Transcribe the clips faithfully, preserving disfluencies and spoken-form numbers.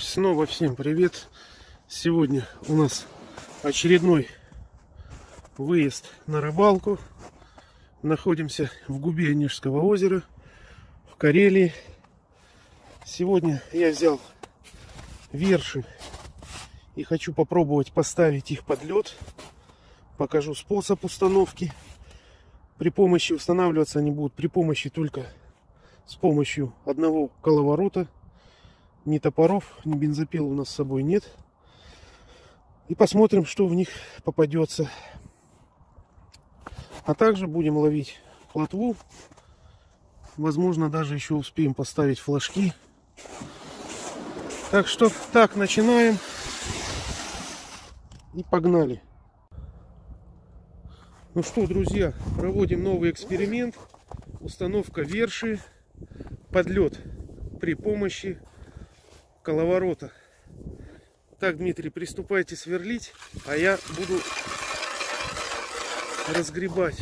Снова всем привет! Сегодня у нас очередной выезд на рыбалку. Находимся в губе Онежского озера, в Карелии. Сегодня я взял верши и хочу попробовать поставить их под лед. Покажу способ установки. При помощи устанавливаться они будут при помощи только с помощью одного коловорота. Ни топоров, ни бензопил у нас с собой нет. И посмотрим, что в них попадется. А также будем ловить плотву. Возможно, даже еще успеем поставить флажки. Так что так, начинаем. И погнали. Ну что, друзья, проводим новый эксперимент. Установка верши под лед при помощи коловорота. Так, Дмитрий, приступайте сверлить, а я буду разгребать.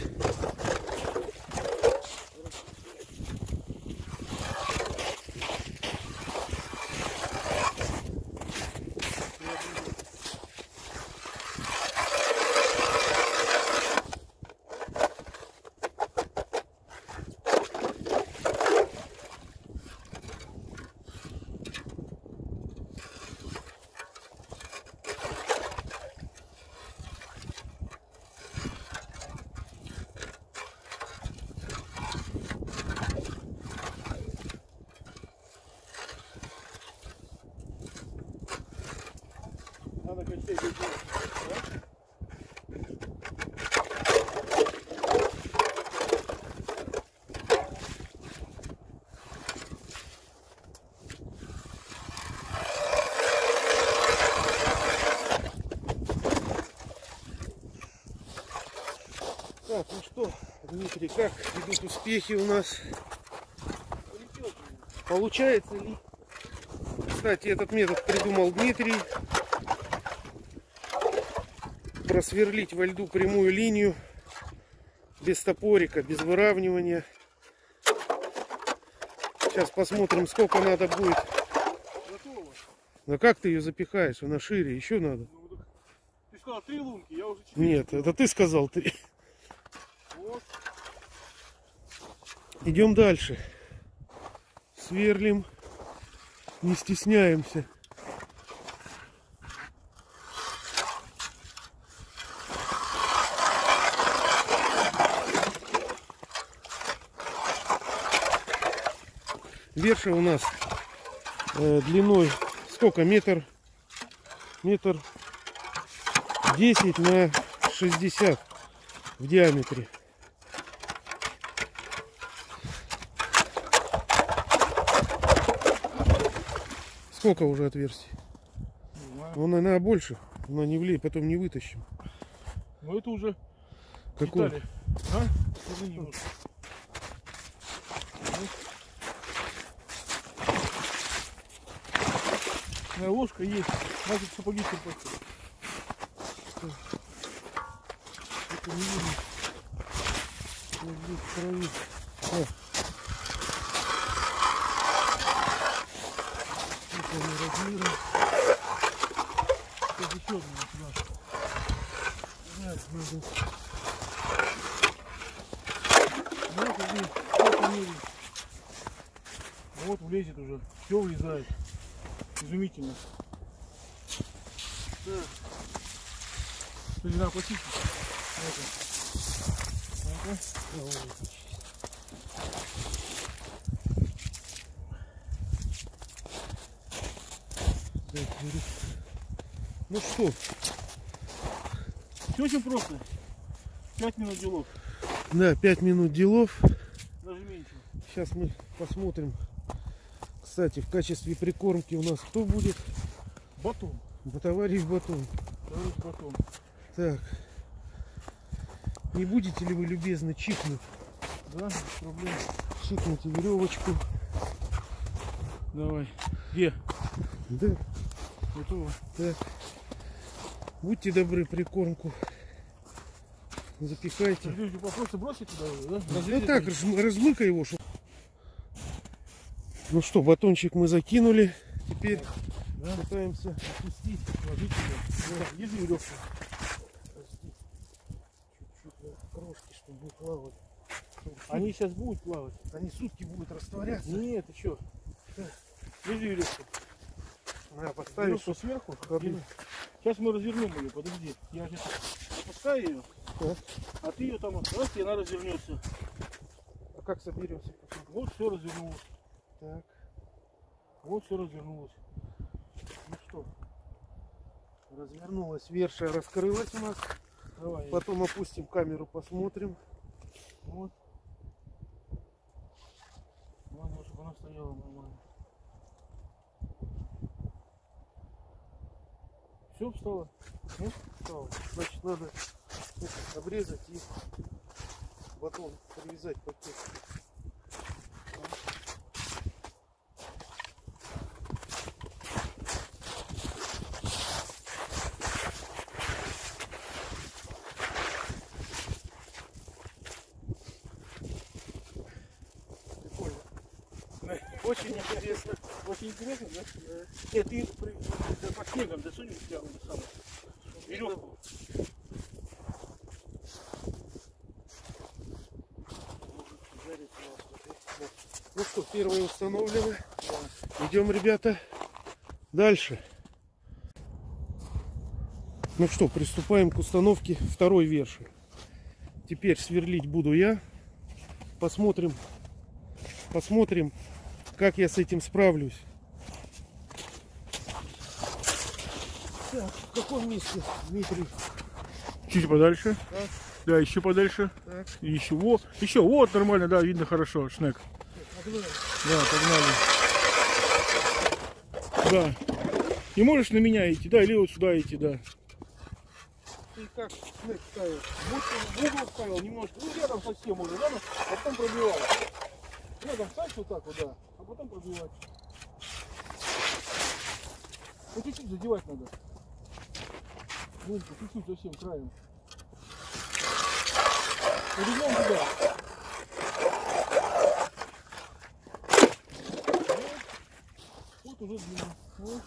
Надо качать. Так, ну что, Дмитрий, как идут успехи у нас? Получается ли? Кстати, этот метод придумал Дмитрий. Просверлить во льду прямую линию без топорика, без выравнивания. Сейчас посмотрим, сколько надо будет. Готово. Да как ты ее запихаешь? Она шире, еще надо. Ну, так, ты сказал три лунки, я уже четыре. Нет, это ты сказал три. Вот. Идем дальше. Сверлим, не стесняемся. Верша у нас э, длиной сколько? Метр, метр десять на шестьдесят в диаметре. Сколько уже отверстий? Он, наверное, больше, но не влей, потом не вытащим. Ну это уже Какой? детали. А? Извини, вот. Моя ложка есть. Надо сапоги черпать. Это не видно. Вот здесь в крови. О. Это не размеры. Это еще одна сюда. Так, надо. Ну, смотри, сколько мерить. Вот влезет уже. Все влезает. Изумительно. Так. Надо почистить. Это. Ага. Давай, почисть. Так, беру. Ну что? Все очень просто. Пять минут делов. Да, пять минут делов. Даже меньше. Сейчас мы посмотрим. Кстати, в качестве прикормки у нас кто будет? Батон. Товарищ Батон. Товарищ батон. Так. Не будете ли вы любезны чихнуть? Да, без проблем. Чихните веревочку. Давай. Где? Да. Готово. Так. Будьте добры, прикормку запихайте. Люди просто бросить туда, да? Да так, размыкай его. Чтоб... Ну что, батончик мы закинули. Теперь Да? Пытаемся опустить. Ложите ее. Да. Держи веревку. Подожди. Чуть-чуть на крошки, чтобы не плавали. Они сейчас будут плавать. Они сутки будут растворяться. Нет, ты что? Держи веревку. На, поставишь Веревку сверху. ходы. Сейчас мы развернем ее, подожди. Я сейчас отпускаю ее, Так. а ты ее там оставь, и она развернется. А как соберемся потом? Вот все развернулось. Так. Вот все развернулось. Ну что, развернулась, верша раскрылась у нас. Давай. Потом опустим камеру, посмотрим. Вот. Главное, чтобы она стояла нормально. Все встало? Ну, встало. Значит, надо обрезать и батон привязать пакет. Очень интересно. Очень интересно, да? Да. Нет, ты при... да, под снегом засунь в тягу до самого. Веревку. Ну что, первое установлено. Да. Идем, ребята, дальше. Ну что, приступаем к установке второй верши. Теперь сверлить буду я. Посмотрим, посмотрим, как я с этим справлюсь. Так, в каком месте, Дмитрий? Чуть подальше. Так. Да, еще подальше. Так. Еще, вот, еще, вот, нормально, да, видно хорошо, шнек. Погнали. Да, погнали. Да. И можешь на меня идти, да, или вот сюда идти, да. Ты как снег ставил? Вот в угол ставил немножко, ну рядом совсем уже, рядом, а потом пробивал. Рядом ставь вот так вот, да, а потом пробивать. Ну чуть-чуть задевать надо. Ну, чуть-чуть совсем краем. Идем туда. Вот, вот уже длинно. Вот.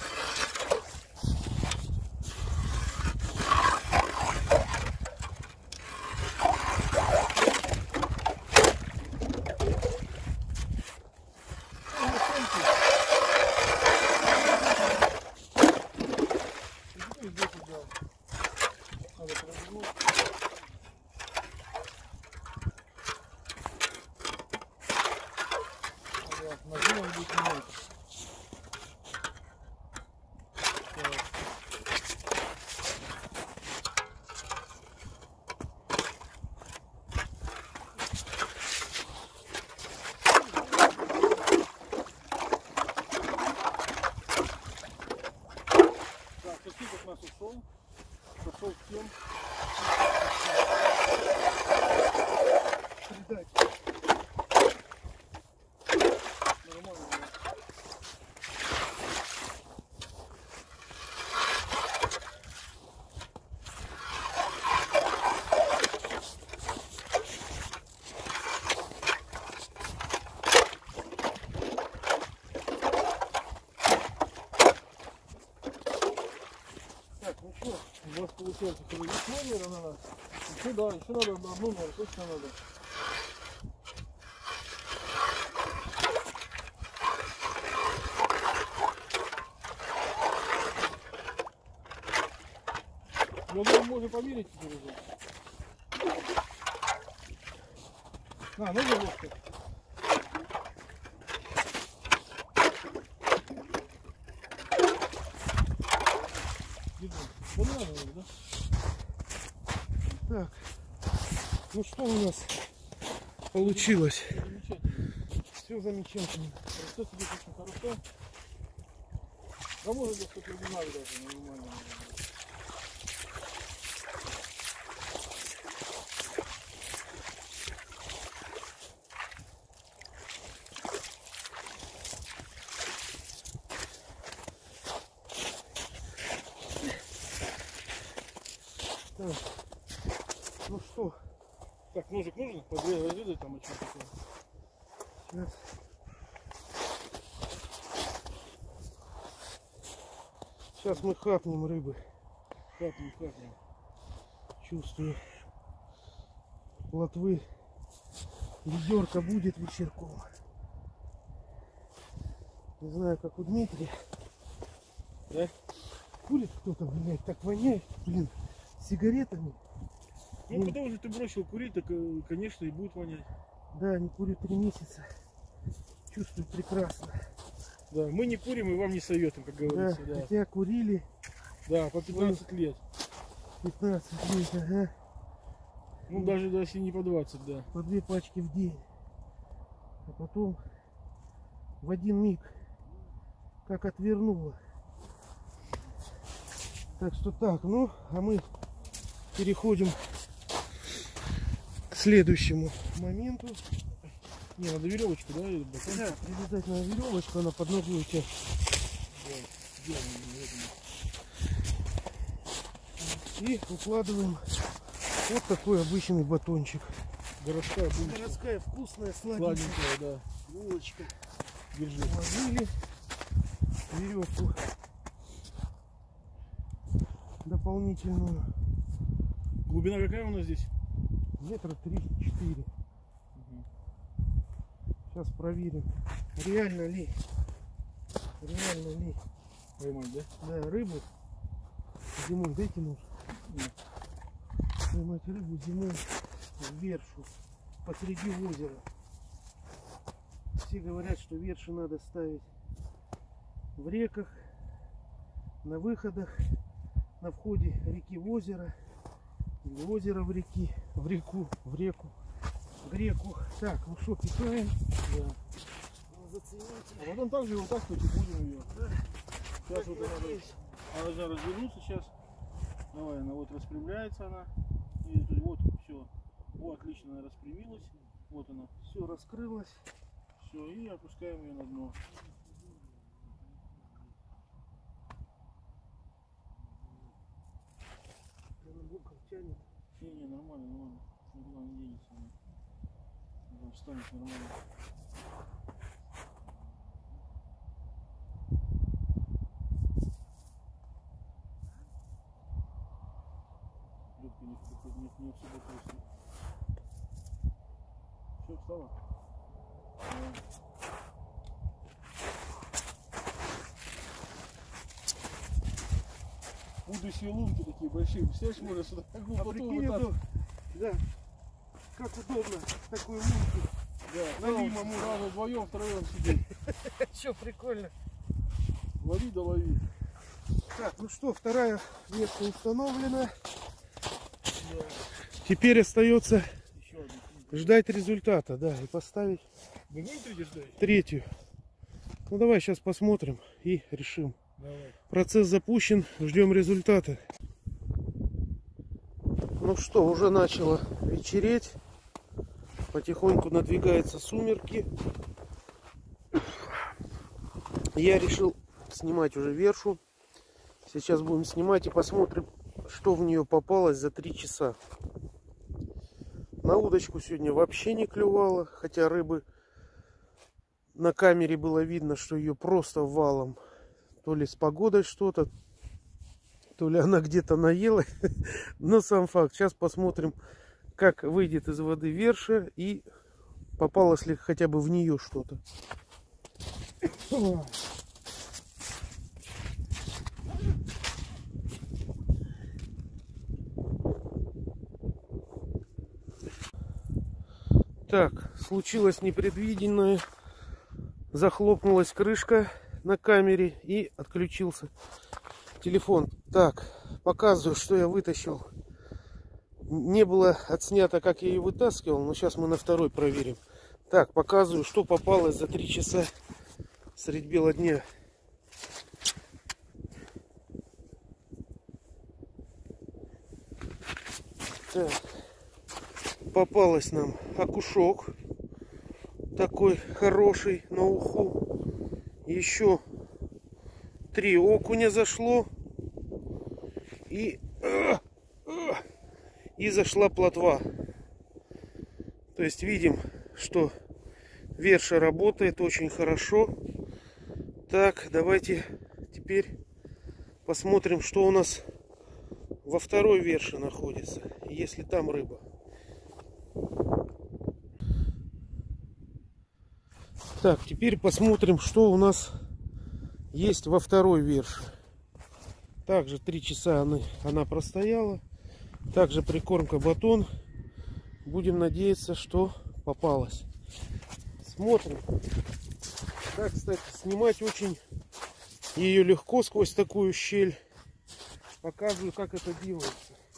Ушел, пошел всем. Передать. Нормально. У вас получается здесь номер надо. Еще да, еще надо на одну номер, точно надо. Я думаю, можно померить теперь уже. А, ну ложка. Так, ну что у нас получилось? Все замечательно. Все тебе очень хорошо. Да может быть, что-то не надо даже, нормально. Так, ну что? Так, ножик нужен? Разведай там о чем такое. Сейчас. Сейчас мы хапнем рыбы. Хапнем, хапнем. Чувствую. Плотвы. Ведерко будет вечерком. Не знаю, как у Дмитрия. Да? Курит кто-то, блядь, так воняет, блин, сигаретами. Ну, Блин. когда уже ты бросил курить, так, конечно, и будет вонять. Да, не курю три месяца. Чувствую прекрасно. Да, мы не курим и вам не советуем, как Да, говорится. Да, хотя курили да, по пятнадцать лет. пятнадцать лет, ага. Ну, даже если не по двадцать, да. По две пачки в день. А потом в один миг как отвернуло. Так что так, ну, а мы переходим к следующему моменту. Не, надо веревочку, да? Или батон? Да, привязать на веревочку, она под ногой у тебя. И укладываем вот такой обычный батончик. Городская булочка. Городская вкусная, сладенькая Сладенькая, да. булочка. Держи. Положили веревку дополнительную. Глубина какая у нас здесь? Метра три-четыре. Сейчас проверим, реально ли, реально ли, Поймать, да? да, рыбу зимой, дайте нож. Нет. Поймать рыбу зимой в вершу посреди озера. Все говорят, что верши надо ставить в реках, на выходах, на входе реки в озеро, или озеро в реки, в реку, в реку, в реку. Так, ну что, пихаем. Да. Зацените. А потом также вытаскивать и будем ее. Да. Сейчас Так вот вот она, есть. она должна развернуться сейчас. Давай, она вот распрямляется она. И вот, все. Вот, отлично, она распрямилась. Вот она. Все раскрылось. Все, и опускаем ее на дно. Она боком тянет. Не-не, нормально, нормально. Никуда не денется она. Она встанет нормально. Лёгкая не, не, не особо просто. Все, встала? Буду себе лунки такие большие. Представляешь, можно сюда такую А потом прикинь, вот так. удобно. Да. Как удобно такой лунки. Да, налима мы сразу вдвоем, втроем сидим. Че, прикольно. Лови да лови. Так, ну что, вторая ветка установлена. Да. Теперь остается Еще одну. ждать результата, да, и поставить Вы будем третью ждать? третью. Ну давай сейчас посмотрим и решим. Давай. Процесс запущен, ждем результата. Ну что, уже начало вечереть. Потихоньку надвигаются сумерки. Я решил снимать уже вершу. Сейчас будем снимать и посмотрим, что в нее попалось за три часа. На удочку сегодня вообще не клювало, хотя рыбы на камере было видно, что ее просто валом. То ли с погодой что-то, то ли она где-то наела. Но сам факт. Сейчас посмотрим, как выйдет из воды верша и попалось ли хотя бы в нее что-то. Так, случилось непредвиденное. Захлопнулась крышка на камере и отключился телефон. Так, показываю, что я вытащил. Не было отснято, как я ее вытаскивал, но сейчас мы на второй проверим. Так, показываю, что попалось за три часа средь бела дня. Так, попалась нам окушок. Такой хороший на уху. Еще три окуня зашло. И, и зашла плотва. То есть видим, что верша работает очень хорошо. Так, давайте теперь Посмотрим, что у нас во второй верше находится, если там рыба. Так, теперь посмотрим, что у нас есть во второй верше. Также три часа она, она простояла. Также прикормка батон. Будем надеяться, что попалась. Смотрим. Так, кстати, снимать очень ее легко сквозь такую щель. Показываю, как это делается.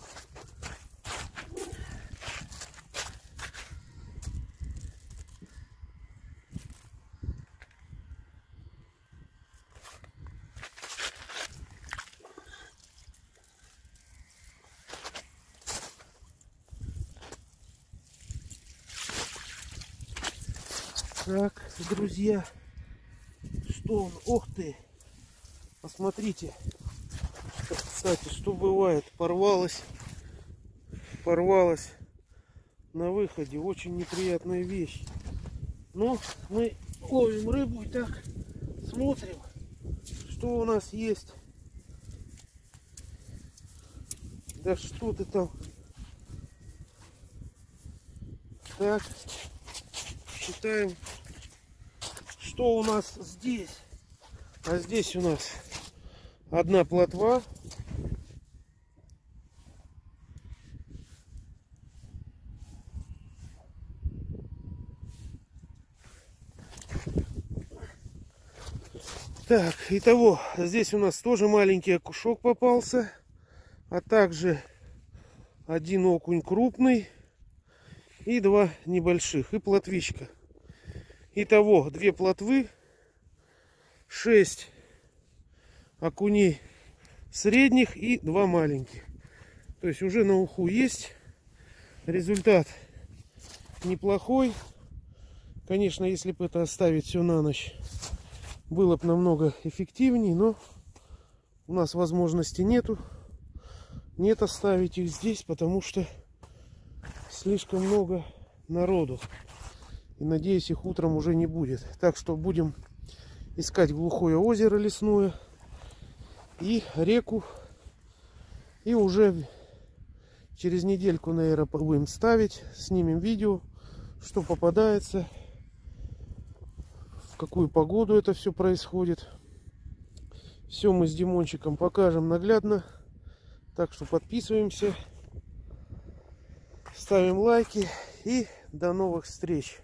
Так, друзья, что он? Ох ты! Посмотрите, кстати, что бывает, порвалась, порвалась на выходе, очень неприятная вещь. Но мы ловим рыбу и так смотрим, что у нас есть. Да что ты там? Так, считаем, что у нас здесь. А здесь у нас одна плотва. Так, итого, здесь у нас тоже маленький окушок попался, а также один окунь крупный и два небольших, и плотвичка. Итого, две плотвы, шесть окуней средних и два маленьких. То есть уже на уху есть. Результат неплохой. Конечно, если бы это оставить все на ночь, было бы намного эффективнее, но у нас возможности нету. Нет оставить их здесь, потому что слишком много народу. И надеюсь, их утром уже не будет. Так что будем искать глухое озеро лесное и реку. И уже через недельку, наверное, будем ставить, снимем видео, что попадается, в какую погоду это все происходит. Все мы с Димончиком покажем наглядно. Так что подписываемся, ставим лайки и до новых встреч.